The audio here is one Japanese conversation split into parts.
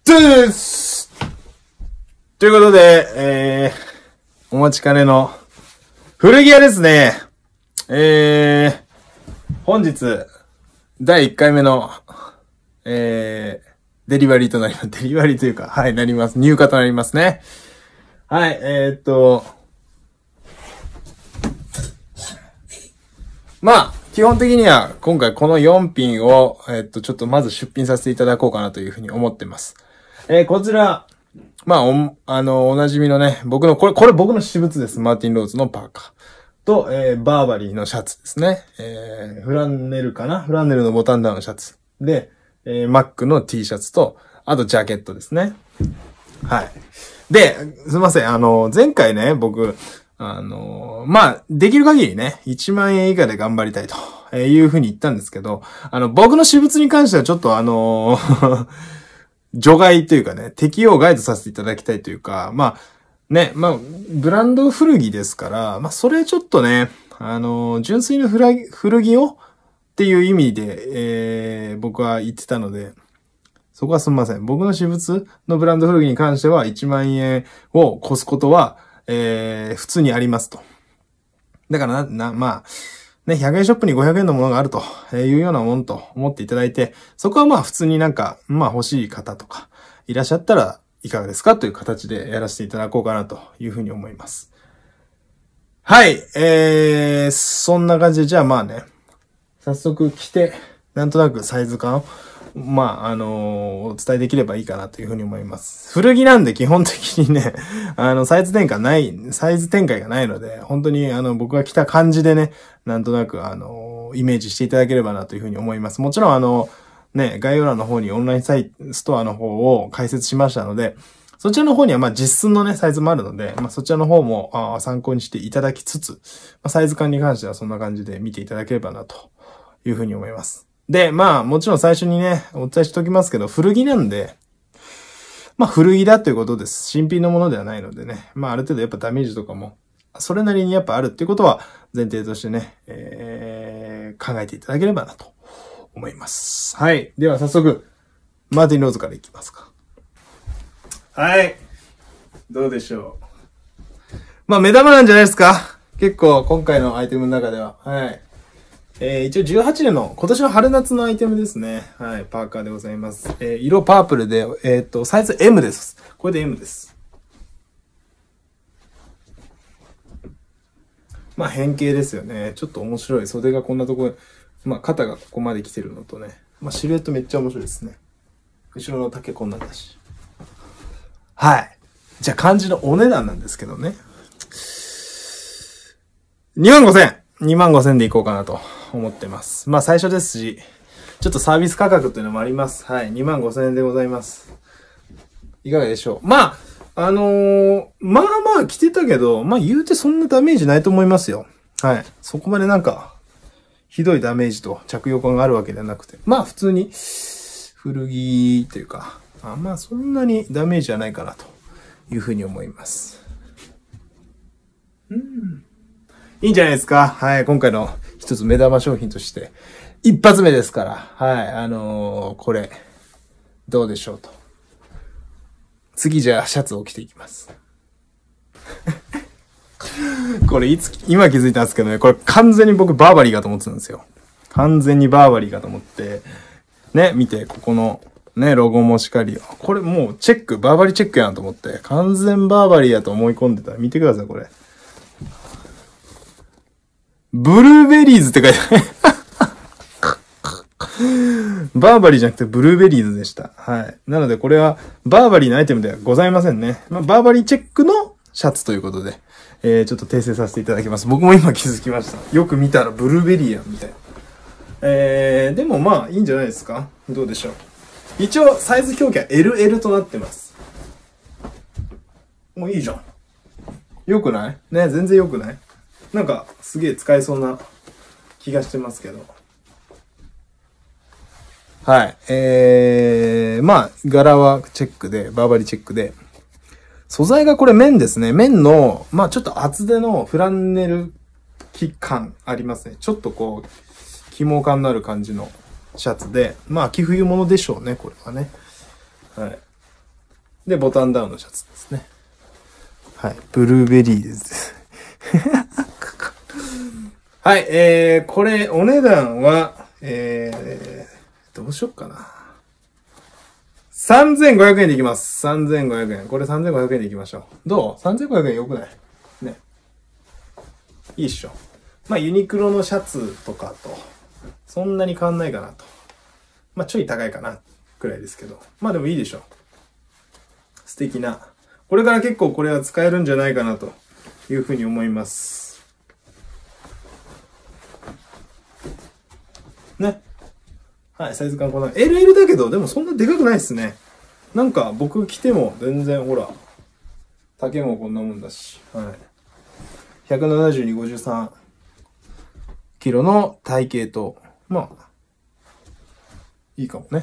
トゥースということで、お待ちかねの古着屋ですね。本日、第1回目の、デリバリーとなります。デリバリーというか、はい、なります。入荷となりますね。はい、まあ、基本的には今回この4品を、ちょっとまず出品させていただこうかなというふうに思ってます。こちら、まあ、おなじみのね、これ僕の私物です。マーティンローズのパーカー。と、バーバリーのシャツですね。フランネルかなフランネルのボタンダウンのシャツ。で、マックの T シャツと、あとジャケットですね。はい。で、すみません。前回ね、僕、まあ、できる限りね、1万円以下で頑張りたいというふうに言ったんですけど、僕の私物に関してはちょっと除外というかね、適用外とさせていただきたいというか、まあ、ね、まあ、ブランド古着ですから、まあ、それちょっとね、純粋な古着をっていう意味で、僕は言ってたので、そこはすみません。僕の私物のブランド古着に関しては1万円を越すことは、普通にありますと。だからまあ、ね、100円ショップに500円のものがあるというようなもんと思っていただいて、そこはまあ普通にまあ欲しい方とかいらっしゃったらいかがですかという形でやらせていただこうかなというふうに思います。はい、そんな感じで、じゃあまあね、早速着て、なんとなくサイズ感を、まあ、お伝えできればいいかなというふうに思います。古着なんで基本的にね、サイズ展開がないので、本当に僕が着た感じでね、なんとなくイメージしていただければなというふうに思います。もちろんね、概要欄の方にオンラインストアの方を開設しましたので、そちらの方にはまあ実寸のね、サイズもあるので、まあそちらの方も参考にしていただきつつ、まあ、サイズ感に関してはそんな感じで見ていただければなというふうに思います。で、まあ、もちろん最初にね、お伝えしておきますけど、古着なんで、まあ、古着だということです。新品のものではないのでね。まあ、ある程度やっぱダメージとかも、それなりにやっぱあるっていうことは、前提としてね、考えていただければなと思います。はい。では早速、マーティン・ローズからいきますか。はい。どうでしょう。まあ、目玉なんじゃないですか。結構、今回のアイテムの中では。はい。一応18年の今年の春夏のアイテムですね。はい。パーカーでございます。色パープルで、サイズ M です。これで M です。まあ変形ですよね。ちょっと面白い。袖がこんなところ、まあ肩がここまで来てるのとね。まあシルエットめっちゃ面白いですね。後ろの丈こんなんだし。はい。じゃあ漢字のお値段なんですけどね。25,000。25,000でいこうかなと思ってます。まあ最初ですし、ちょっとサービス価格っていうのもあります。はい。25,000円でございます。いかがでしょう。まあ、まあまあ着てたけど、まあ言うてそんなダメージないと思いますよ。はい。そこまでなんか、ひどいダメージと着用感があるわけではなくて。まあ普通に、古着というか、まあそんなにダメージはないかなというふうに思います。いいんじゃないですか。はい。今回の一つ目玉商品として、一発目ですから。はい。これ、どうでしょうと。次じゃあシャツを着ていきます。これ今気づいたんですけどね、これ完全に僕バーバリーかと思ってたんですよ。完全にバーバリーかと思って、ね、見て、ここの、ね、ロゴもしかり。これもうバーバリーチェックやなと思って、完全バーバリーやと思い込んでた。見てください、これ。ブルーベリーズって書いてある。バーバリーじゃなくてブルーベリーズでした。はい。なのでこれはバーバリーのアイテムではございませんね。まあ、バーバリーチェックのシャツということで、ちょっと訂正させていただきます。僕も今気づきました。よく見たらブルーベリーやん、みたいな。でもまあいいんじゃないですか。どうでしょう。一応サイズ表記は LL となってます。もういいじゃん。よくないね、全然よくないなんか、すげえ使えそうな気がしてますけど。はい。まあ、柄はチェックで、バーバリーチェックで。素材がこれ綿ですね。綿の、まあちょっと厚手のフランネル感ありますね。ちょっとこう、起毛感のある感じのシャツで。まあ、秋冬物でしょうね、これはね。はい。 で、ボタンダウンのシャツですね。はい。ブルーベリーです。はい、これ、お値段は、どうしよっかな。3500円でいきます。3500円。これ3500円でいきましょう。どう ?3500 円良くないね。いいっしょ。まあ、ユニクロのシャツとかと、そんなに変わんないかなと。まあ、ちょい高いかな、くらいですけど。まあ、でもいいでしょ。素敵な。これから結構これは使えるんじゃないかなというふうに思います。ね。はい、サイズ感こんな。LL だけど、でもそんなでかくないですね。なんか僕着ても全然ほら、丈もこんなもんだし。はい。172、53キロの体型と、まあ、いいかもね。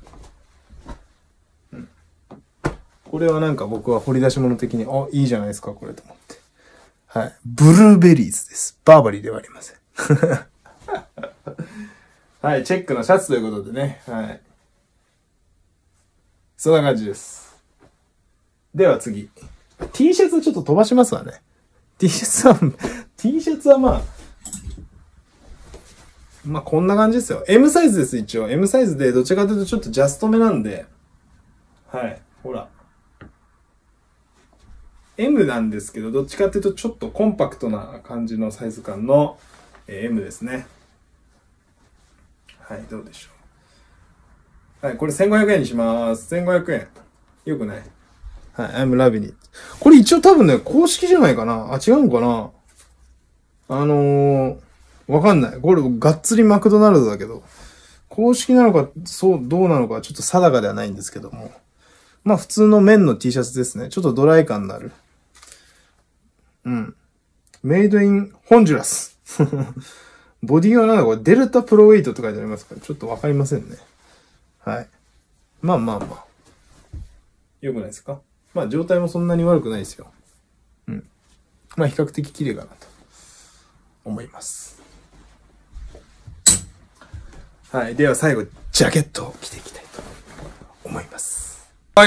うん。これはなんか僕は掘り出し物的に、あ、いいじゃないですか、これと思って。はい。ブルーベリーズです。バーバリーではありません。はい、チェックのシャツということでね。はい。そんな感じです。では次。T シャツちょっと飛ばしますわね。T シャツはまあこんな感じですよ。M サイズです、一応。M サイズで、どちらかというとちょっとジャストめなんで。はい、ほら。M なんですけど、どっちかというとちょっとコンパクトな感じのサイズ感の、M ですね。はい、どうでしょう。はい、これ1500円にします。1500円。よくない？はい、I'm loving it。これ一応多分ね、公式じゃないかな。あ、違うのかな。わかんない。これ、がっつりマクドナルドだけど、公式なのか、そう、どうなのか、ちょっと定かではないんですけども。まあ、普通の綿の T シャツですね。ちょっとドライ感のある。うん。メイドイン、ホンジュラス。ボディはなんだこれ、デルタプロウェイトって書いてありますから、ちょっとわかりませんね。はい。まあまあまあ。よくないですか？まあ状態もそんなに悪くないですよ。うん。まあ比較的綺麗かなと思います。はい。では最後、ジャケットを着ていきたいと思います。はい。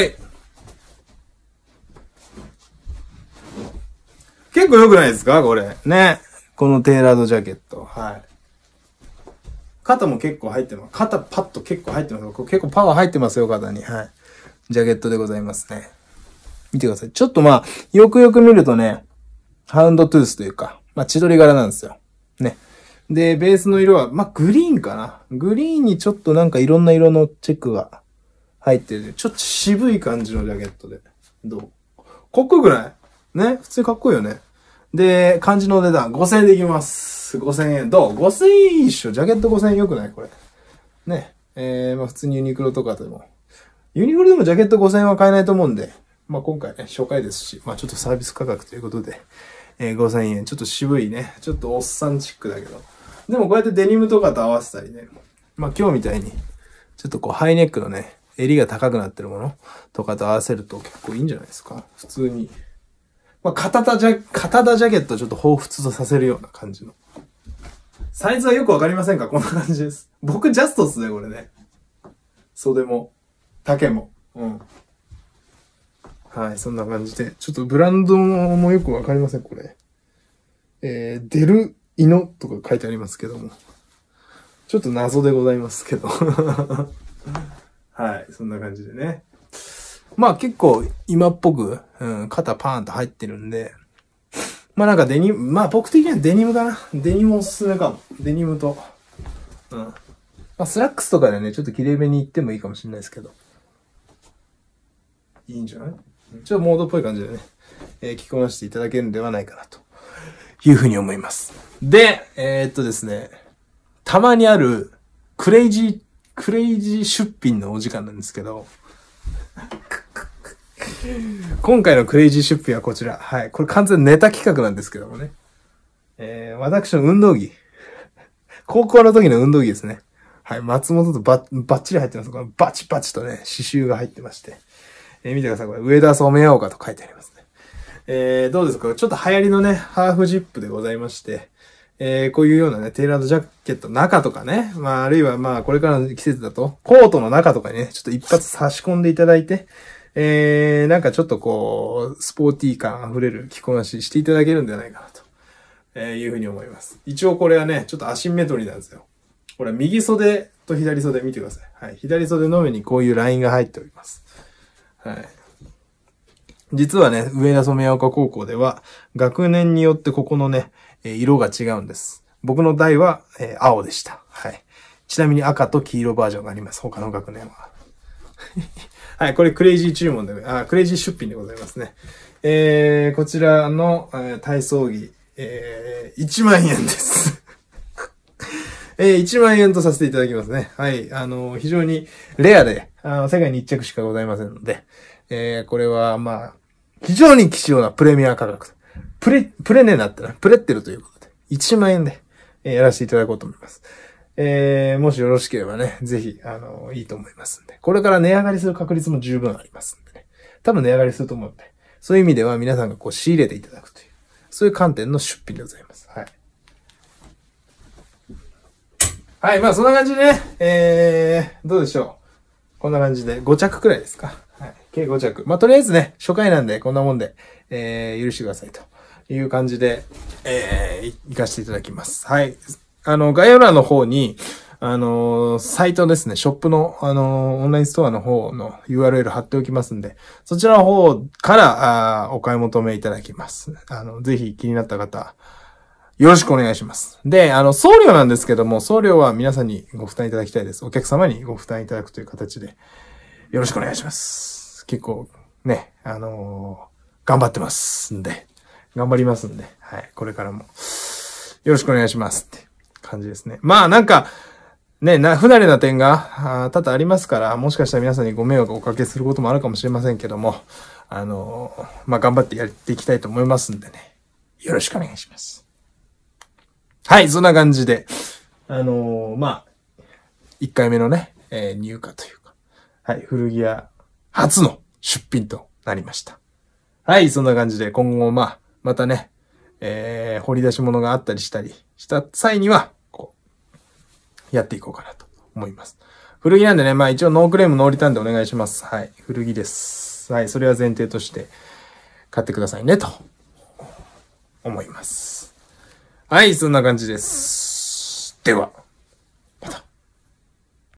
結構良くないですかこれ。ね。このテーラードジャケット。はい。肩も結構入ってます。肩パッと結構入ってます。結構パワー入ってますよ、肩に。はい。ジャケットでございますね。見てください。ちょっとまあ、よくよく見るとね、ハウンドトゥースというか、まあ、千鳥柄なんですよ。ね。で、ベースの色は、まあ、グリーンかな。グリーンにちょっとなんかいろんな色のチェックが入ってる。ちょっと渋い感じのジャケットで。どう？かっこよくない？ね。普通にかっこいいよね。で、漢字の値段、5000円でいきます。5000円。どう？ 5000 円いいっしょ。ジャケット5000円よくないこれ。ね。まあ普通にユニクロとかでも。ユニクロでもジャケット5000円は買えないと思うんで。まあ今回ね、初回ですし、まあちょっとサービス価格ということで、5000円。ちょっと渋いね。ちょっとおっさんチックだけど。でもこうやってデニムとかと合わせたりね。まあ今日みたいに、ちょっとこうハイネックのね、襟が高くなってるものとかと合わせると結構いいんじゃないですか。普通に。まあ、肩田ジャケットをちょっと彷彿とさせるような感じの。サイズはよくわかりませんか？こんな感じです。僕ジャストっすね、これね。袖も、丈も。うん。はい、そんな感じで。ちょっとブランドもよくわかりません、これ。デルイノとか書いてありますけども。ちょっと謎でございますけど。はい、そんな感じでね。まあ結構今っぽく、肩パーンと入ってるんで、まあなんかデニム、まあ僕的にはデニムかな。デニムおすすめかも。デニムと。うん。まあスラックスとかでね、ちょっと綺麗めに行ってもいいかもしれないですけど。いいんじゃない？ちょっとモードっぽい感じでね、着こなしていただけるんではないかなというふうに思います。で、ですね、たまにあるクレイジー出品のお時間なんですけど、今回のクレイジー出品はこちら。はい。これ完全ネタ企画なんですけどもね。私の運動着。高校の時の運動着ですね。はい。松本とバッチリ入ってます。このバチバチとね、刺繍が入ってまして。見てください。これ、上田染めようかと書いてありますね。どうですか？ちょっと流行りのね、ハーフジップでございまして。こういうようなね、テーラードジャケットの中とかね。まあ、あるいはまあ、これからの季節だと、コートの中とかにね、ちょっと一発差し込んでいただいて、 なんかちょっとこう、スポーティー感溢れる着こなししていただけるんじゃないかなと、いうふうに思います。一応これはね、ちょっとアシンメトリーなんですよ。これは右袖と左袖見てください。はい。左袖の上にこういうラインが入っております。はい。実はね、上田染岡高校では、学年によってここのね、色が違うんです。僕の代は、青でした。はい。ちなみに赤と黄色バージョンがあります。他の学年は。はい、これクレイジー注文で、クレイジー出品でございますね。こちらの、体操着、1万円です。1万円とさせていただきますね。はい。非常にレアで、世界に1着しかございませんので、これは、まあ、非常に希少なプレミア価格。プレネなってな、プレってるということで、1万円で、やらせていただこうと思います。もしよろしければね、ぜひ、いいと思いますんで。これから値上がりする確率も十分ありますんでね。多分値上がりすると思うんで。そういう意味では皆さんがこう仕入れていただくという、そういう観点の出品でございます。はい。はい、まあそんな感じでね、どうでしょう。こんな感じで5着くらいですか。はい。計5着。まあとりあえずね、初回なんでこんなもんで、許してくださいという感じで、行かせていただきます。はい。概要欄の方に、サイトですね、ショップの、オンラインストアの方の URL 貼っておきますんで、そちらの方から、お買い求めいただきます。ぜひ気になった方、よろしくお願いします。で、送料なんですけども、送料は皆さんにご負担いただきたいです。お客様にご負担いただくという形で、よろしくお願いします。結構、ね、頑張ってますんで、頑張りますんで、はい、これからも、よろしくお願いしますって感じですね。まあなんか、ね、不慣れな点が多々ありますから、もしかしたら皆さんにご迷惑をおかけすることもあるかもしれませんけども、まあ頑張ってやっていきたいと思いますんでね、よろしくお願いします。はい、そんな感じで、まあ、1回目のね、入荷というか、はい、古着屋初の出品となりました。はい、そんな感じで今後、またね、掘り出し物があったりした際には、こう、やっていこうかなと思います。古着なんでね、まあ一応ノークレームノーリターンでお願いします。はい、古着です。はい、それは前提として買ってくださいね、と思います。はい、そんな感じです。では。